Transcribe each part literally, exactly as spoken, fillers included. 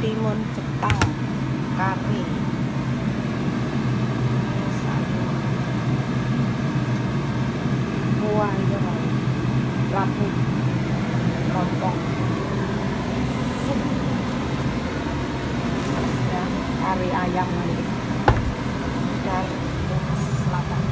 timun Jepang kari sayur buah itu labu lontong ya, kari ayam nanti dari Selatan.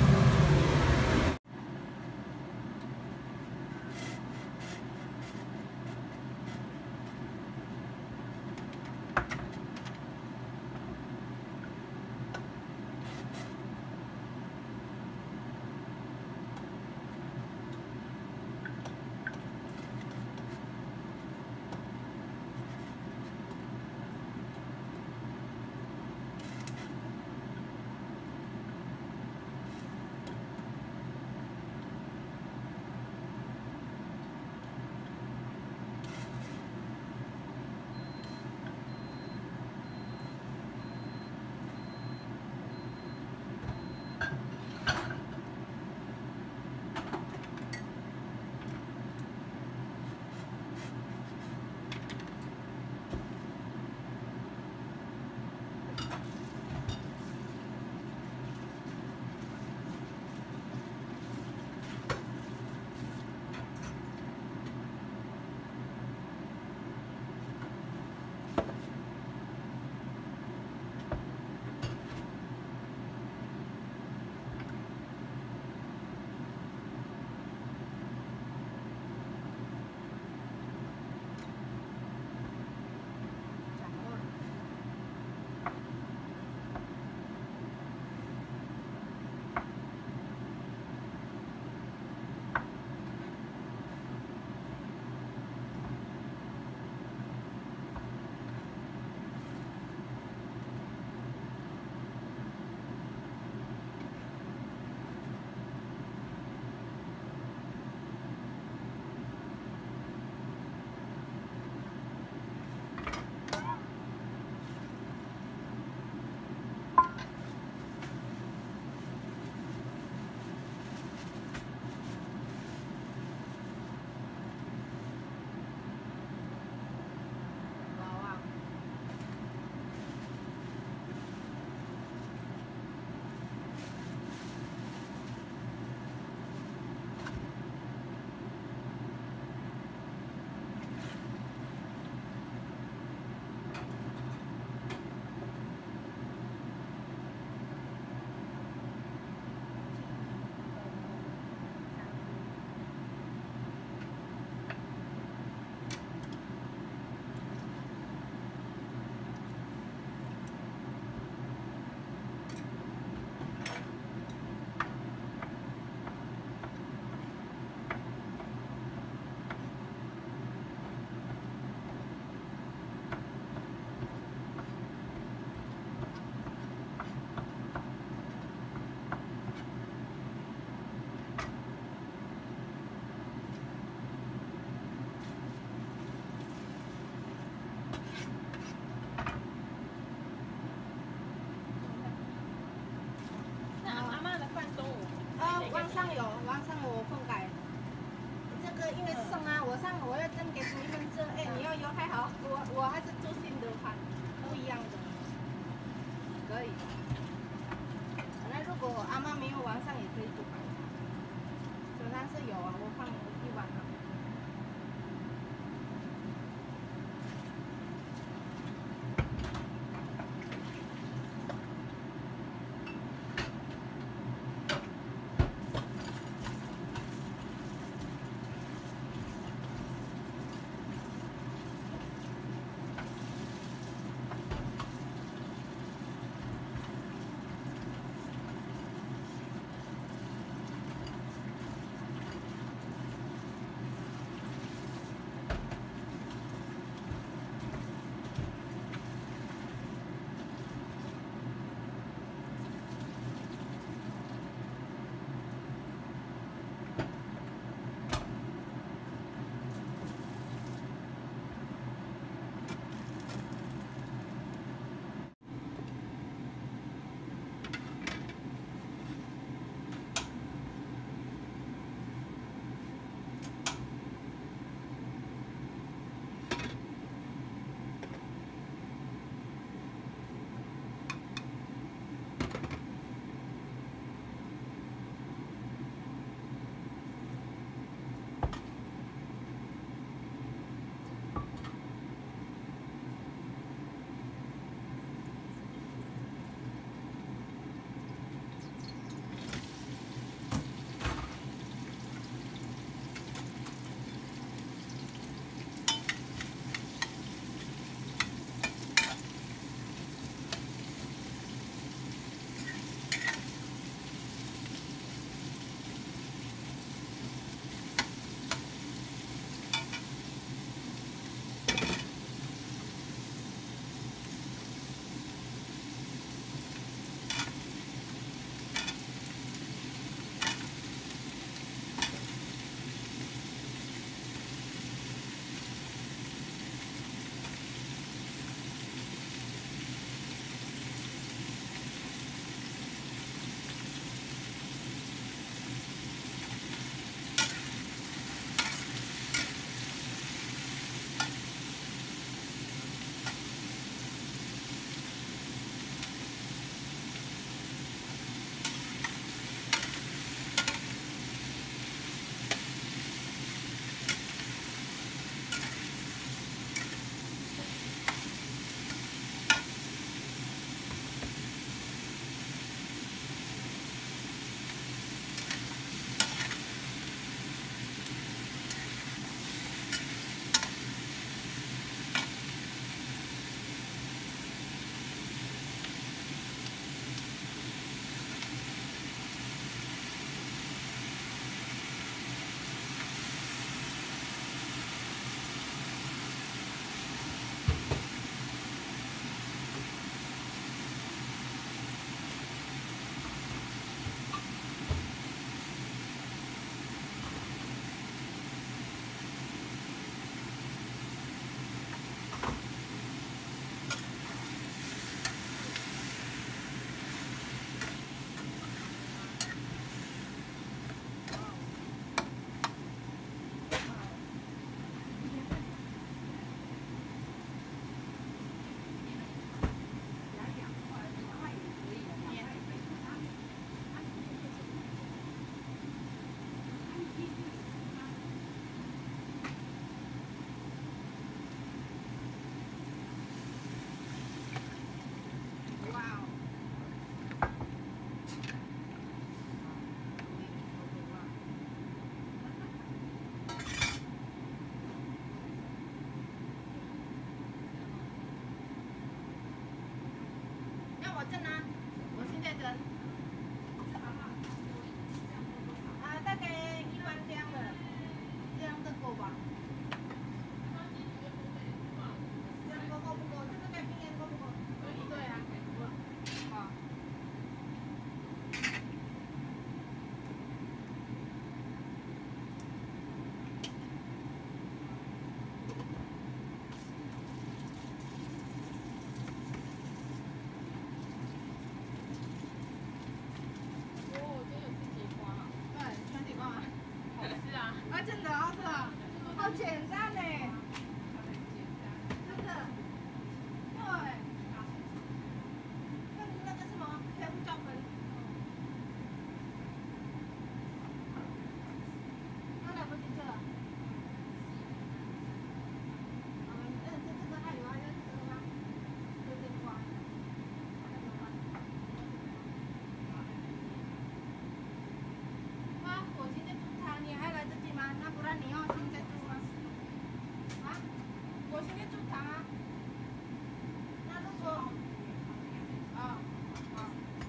我现在煮汤啊。那如果，啊，啊。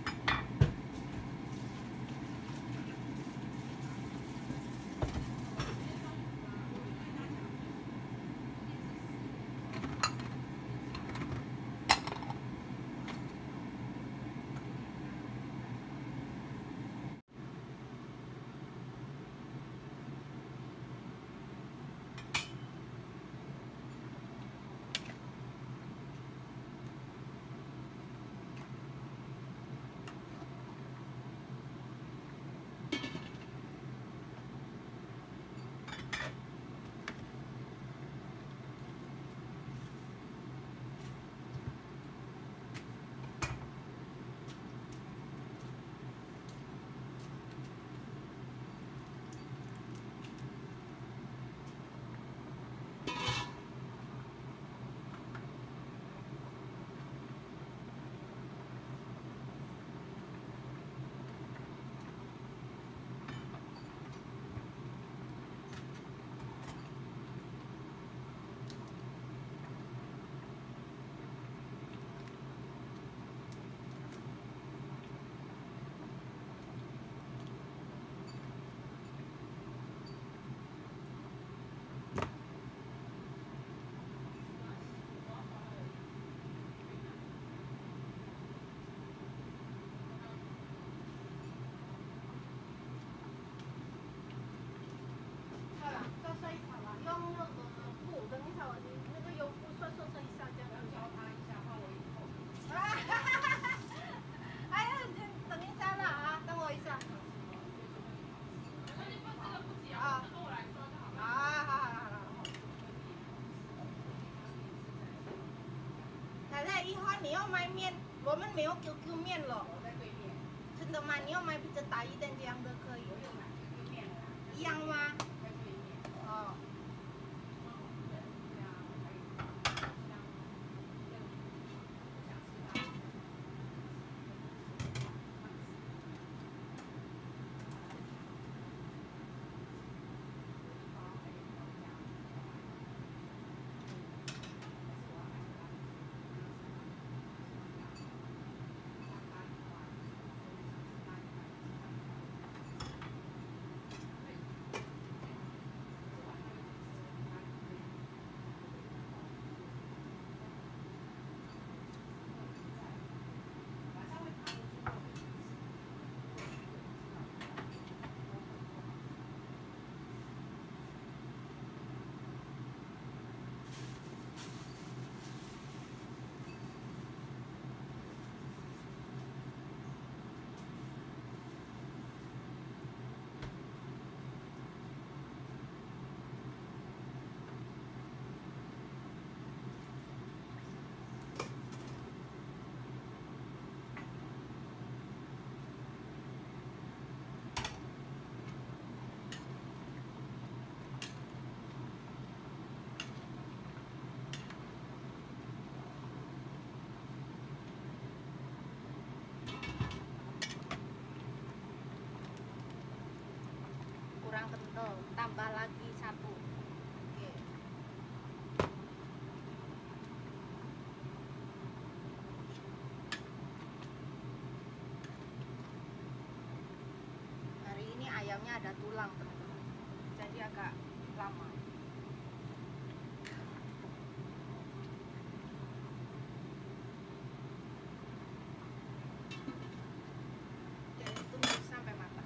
你要卖面，我们没有 Q Q 面了。我在对面。真的吗？你要卖比较大一点这样的可以。我有买 Q Q 面了。一样吗？在对面。哦。Kurang kental, tambah lagi satu. Oke. Hari ini ayamnya ada tulang, teman-teman. Jadi agak lama. Jadi tunggu sampai matang.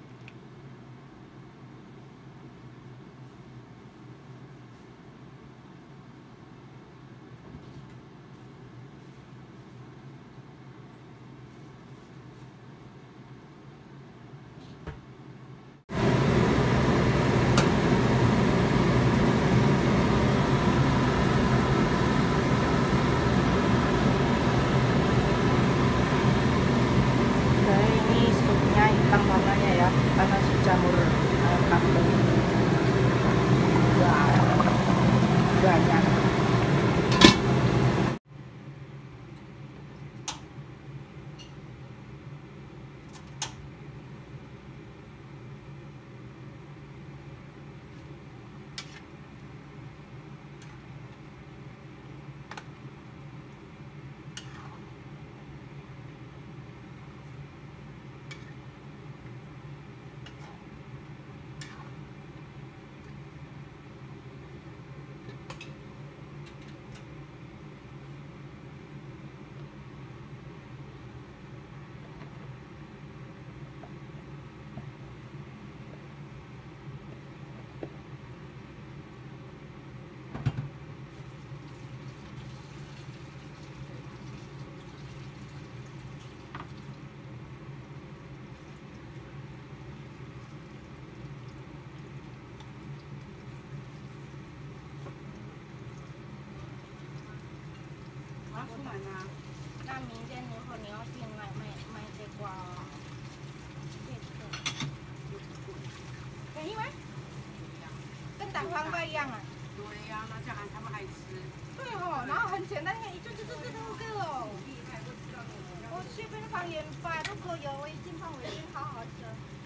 出门啊。 那明天如果你要进来买买这个，这个便宜吗？跟蛋黄瓜一样啊？ 对呀、啊，那这样他们爱吃。 对哦，然后很简单，你就就就就这个哦。我随便放盐巴都可以，我已经放味精，好好吃。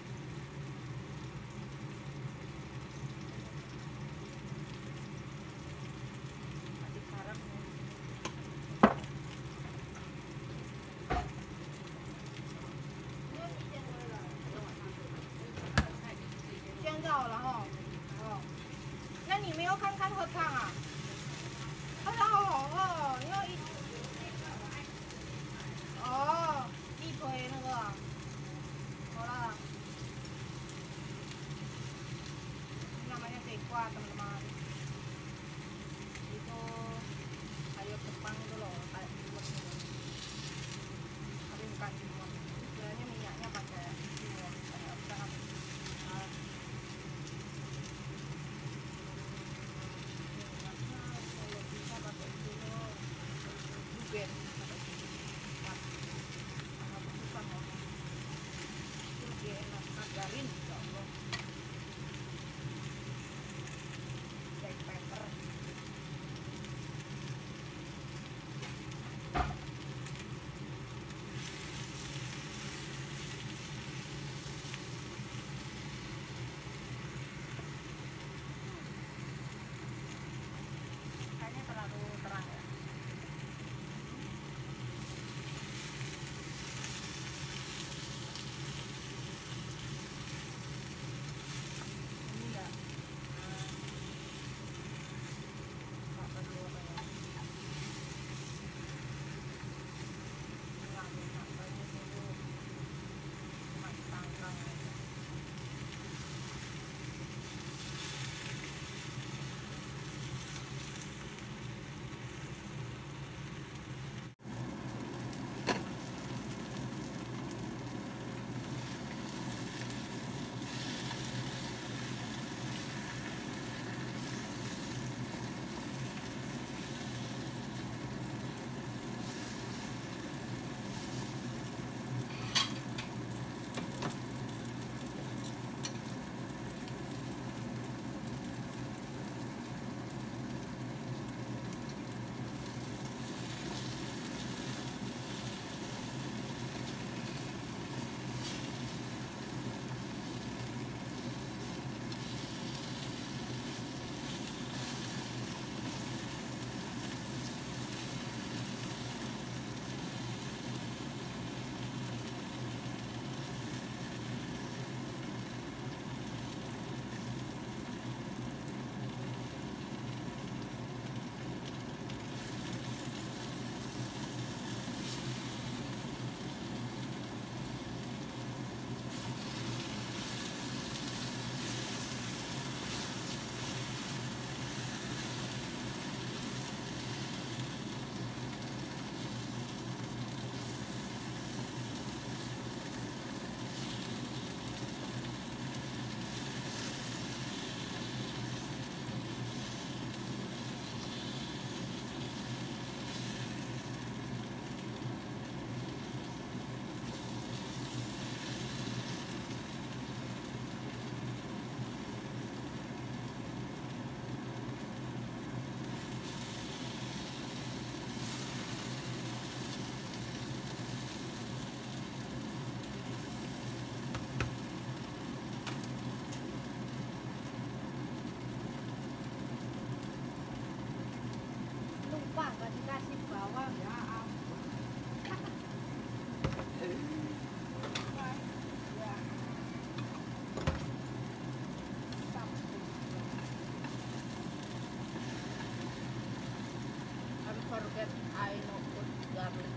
先到了哈，哦，那你没有看看合唱啊？合唱好好哦，你要一哦，一推那个，好了，namanya tekwa teman-teman. Itu sayur Jepang itu loh, kayak timun gitu. Tapi bukan timun. Istilahnya minyaknya pakai timun, kayak sangat uh, kalau bisa pakai timun, buben, sangat susah loh. Itu enak, margarin, ya Allah. Black pepper. Kayaknya terlalu terang ya. Ini enggak. Nah, apa dulu apa ya? Ngambil sambalnya dulu. Cuma dipanggang aja. Lupa gak dikasih bawang ya ampun. Ya. I forget I know put garlic.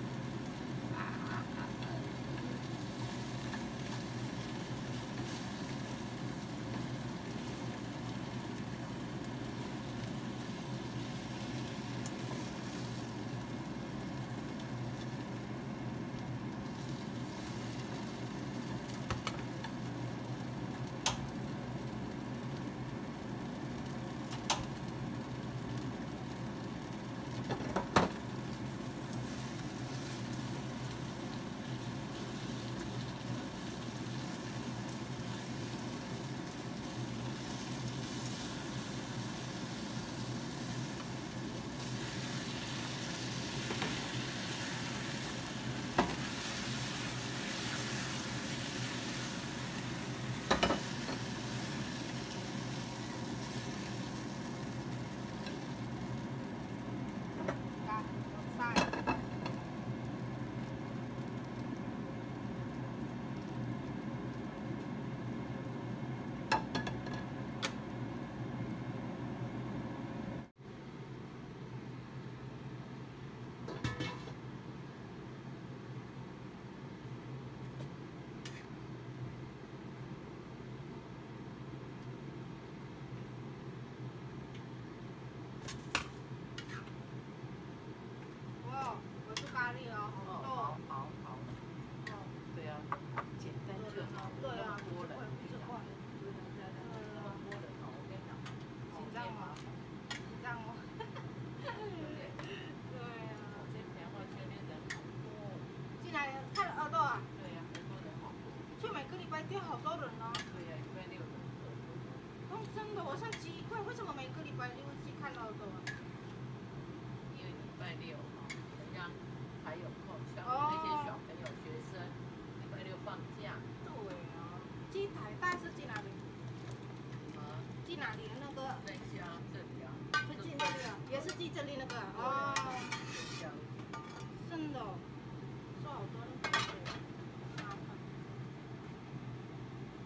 好像鸡块，为什么每个礼拜六去看到的？ 因为礼拜六哈，人家还有空，像哦那些小朋友、学生，礼拜六放假。 对啊，鸡台大是寄哪里？ 啊， 寄哪里的那个？ 在家这里啊。 是寄这里啊，也是寄这里那个啊。哦， 这样。 真的哦，说好多那个麻烦。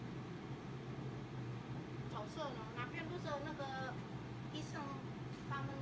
角色呢？哪边不是那个医生他们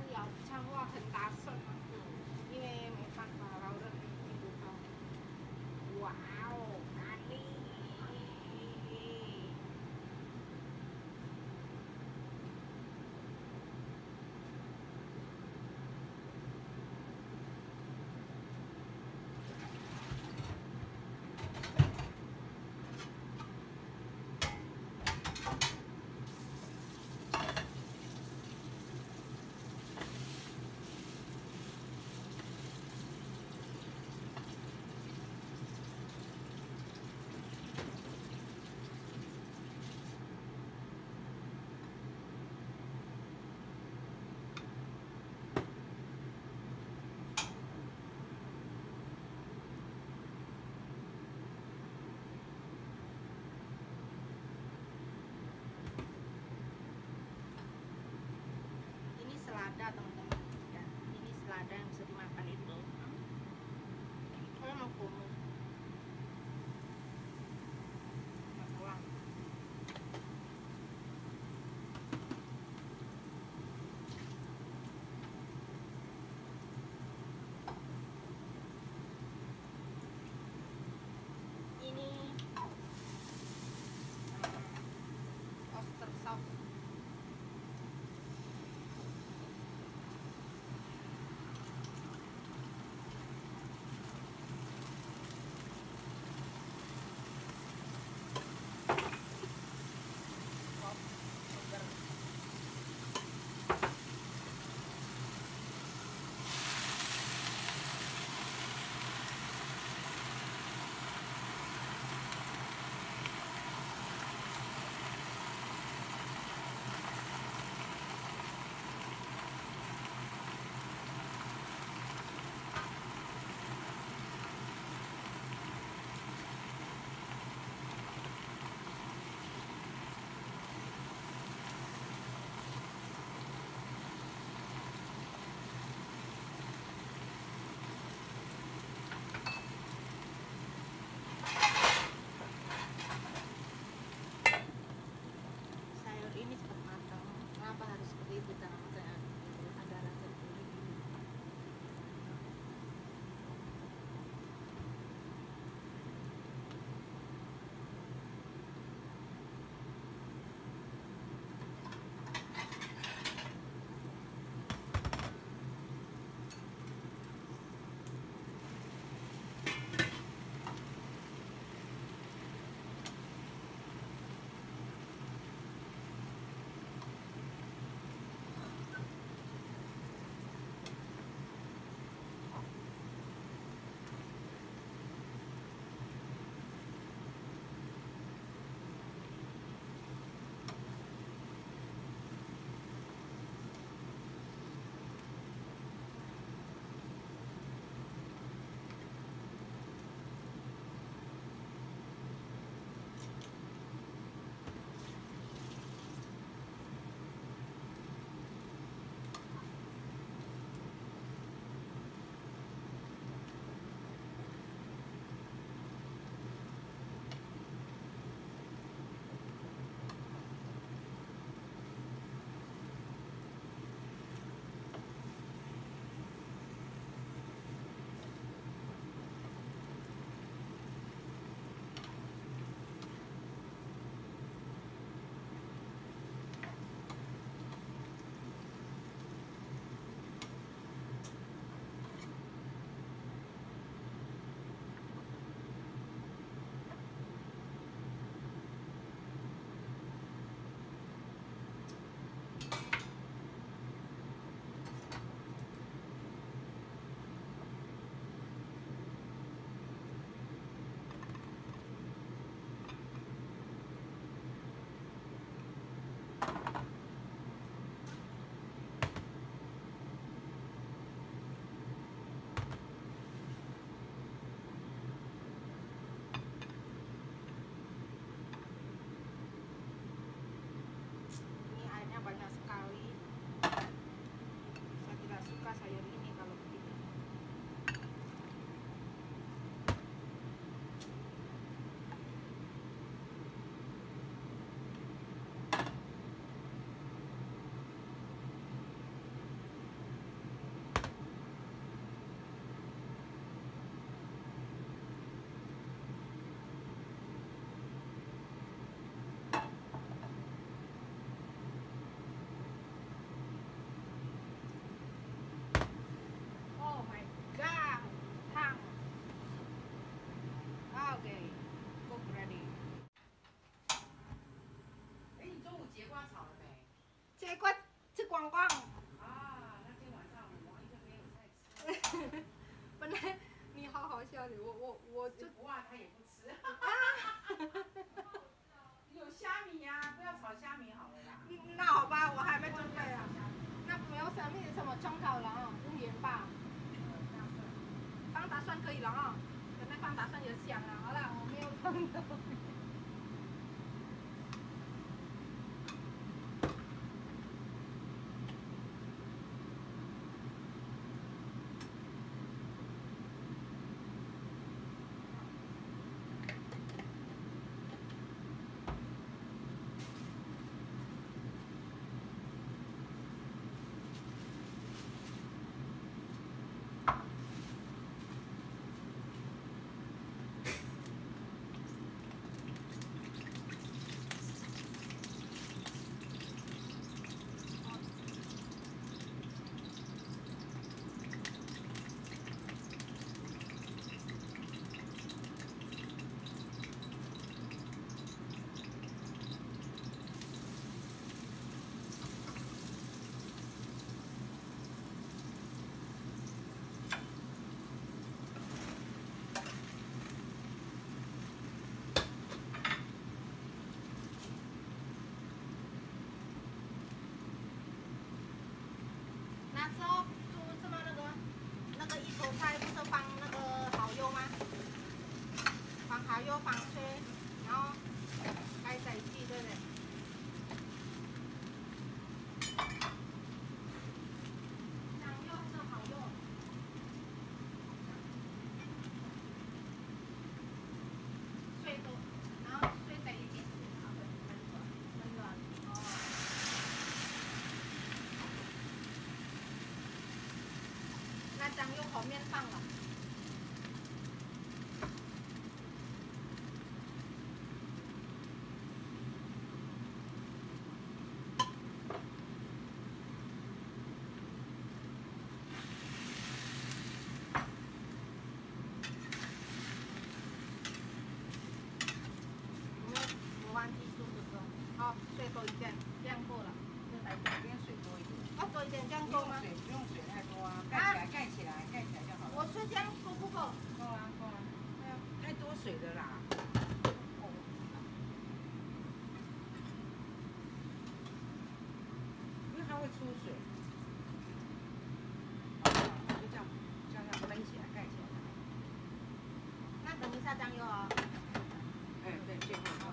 教你，我我我就不啊，他也不吃。有虾米呀，不要炒虾米好了啦。 那好吧，我还没准备啊。那没有虾米什么葱头了啊，用盐吧。放大蒜可以了啊，前面放大蒜也香了。好了，我没有放的。那时候煮什么那个那个一口菜不是放那个蚝油吗？放蚝油放水，然后盖在一起，对不对？酱油还是蚝油？水多，然后水得一点，好的，很软，很软，哦。那酱油后面放了。我忘记煮的时候，好，水多一点，这样够了。 来这边水多一点。 要多一点，这样不够吗？ 用水，不用水太多啊，盖起来，盖起来，盖起来就好了。 我是这样够不够？ 够啊，够啊。太多水了啦。因为它会出水。就这样，这样这样焖起来，盖起来。 那等一下酱油啊。 哎，对，最后放。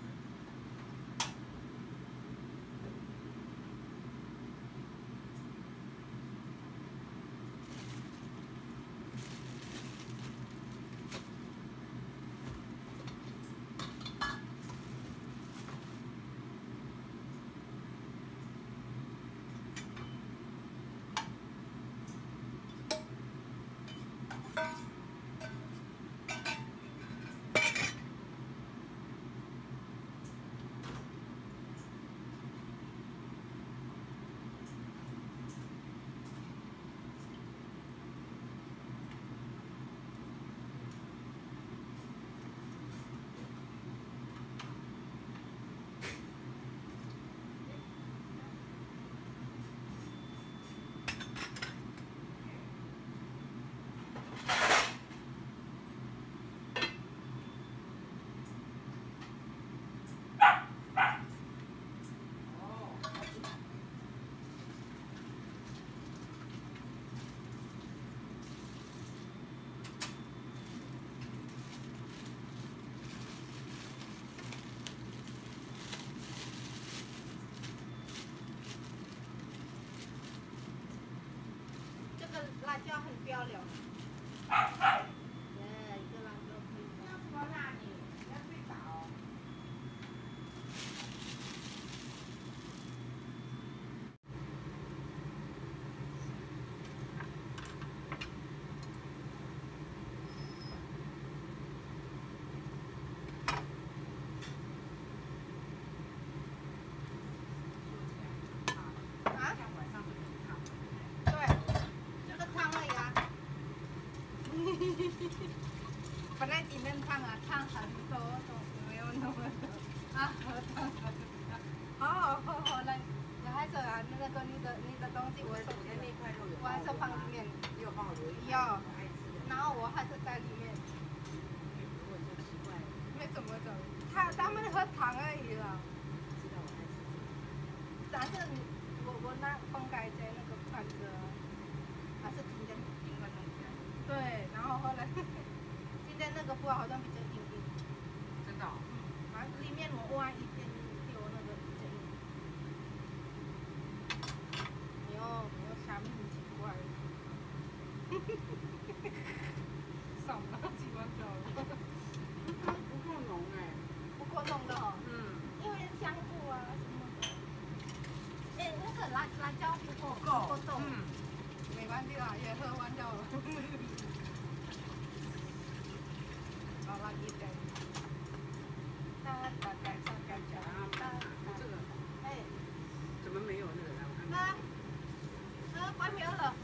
辣椒很漂亮。耶，一个辣椒可以。 要什么辣你？要最早哦。 啊？ 像晚上会煮汤。 对，这个汤而已啊。本来里面汤啊，汤很多都没有那么多啊，喝汤喝汤。好好喝喝来，来还是啊，那个你的你的东西我手机那块肉有。 我还是放里面。 你有放我留意。 有。 爱吃的。 然后我还是在里面。 没什么的，他他们喝糖而已啦。 知道我爱吃。 但是我我那放改在那个饭的，还是今天应该弄起来。 对，然后后来今天那个布好像比较硬硬。 真的、哦。 嗯，然后里面我挖一点丢那个比较硬。你要你要下面很奇怪。少了几万条了。 不够浓哎。 不够弄的哦。 嗯。 因为香菇啊什么的。哎，那个辣辣椒不够不够重。 嗯。 没关系啦，也喝完掉了。好了，一点。大大概大概这样。 啊，这个。 哎。 怎么没有那个让我看那， 看？ 呃，关门了。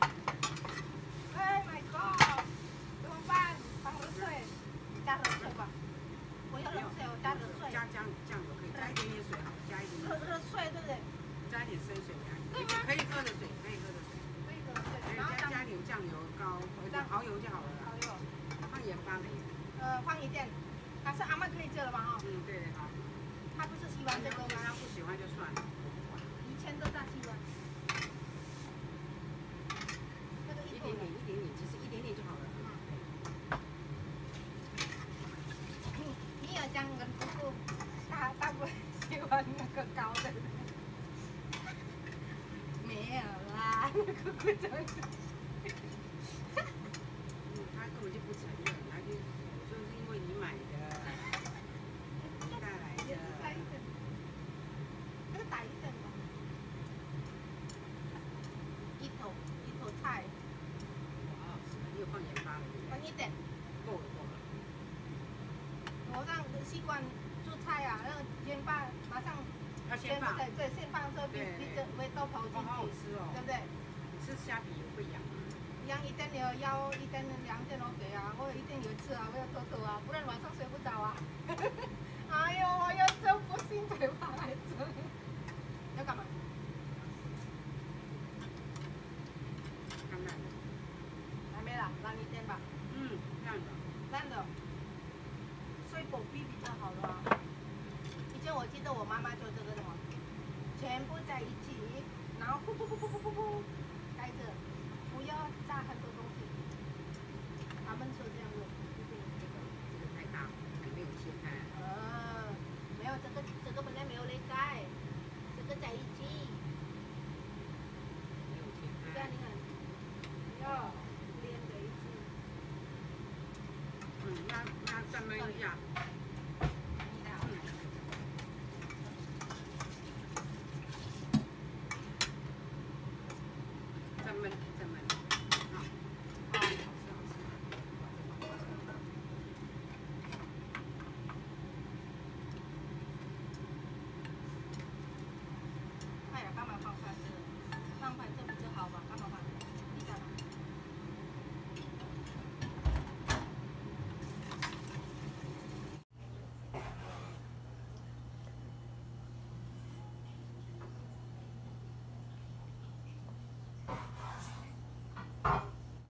哎 my god！怎么办？放热水，加热水吧。我要热水，我加热水。 加酱酱油可以，加一点点水好了，加一点点热水。 热水对不对？ 加一点生水加。 对吗？ 可以喝的水，可以喝的水。 可以热水， 可以然后加加一点酱油膏，蚝油就好了啦。 蚝油。 放盐巴没有？ 呃，放一点。但是阿妈可以吃了吧？哈。 嗯，对对好。 他不是喜欢这个吗？ 他不喜欢就算了，我不管。 以前都在喜欢。那个一点点，一点点，其实一点点就好了。 你你要讲跟姑姑，他他不喜欢那个高的。没有啦，姑姑讲。 嗯，他根本就不承认，他就说是因为你买的，带来的。 大一点，这个大一点吧。一头一头菜。 好好吃，你有放盐巴了对不对？ 放一点。 够了够了。 我让习惯做菜啊，那个先放，马上。 要先放。 对对，先放这比比这味道跑进去。 好好吃哦。 对不对？ 你吃虾皮也会痒吗？ 痒一点要要一点两点 OK 啊，我一定有吃啊，我要多多啊，不然晚上睡不着啊。哎呦，我要睁不醒嘴巴来睁。要干嘛？ 看烂了。 还没啦，烂一点吧。 嗯，烂的。 烂的。水果比比较好了。以前我记得我妈妈做这个的嘛，全部在一起，然后噗噗噗噗噗噗噗，盖着，不要炸很多东西。他们说这样的。 这个这个太大，还没有切开。 呃，没有这个这个本来没有裂开，这个在一起。 没有切开。 这样你看，要连在一起。 嗯，那那再焖一下。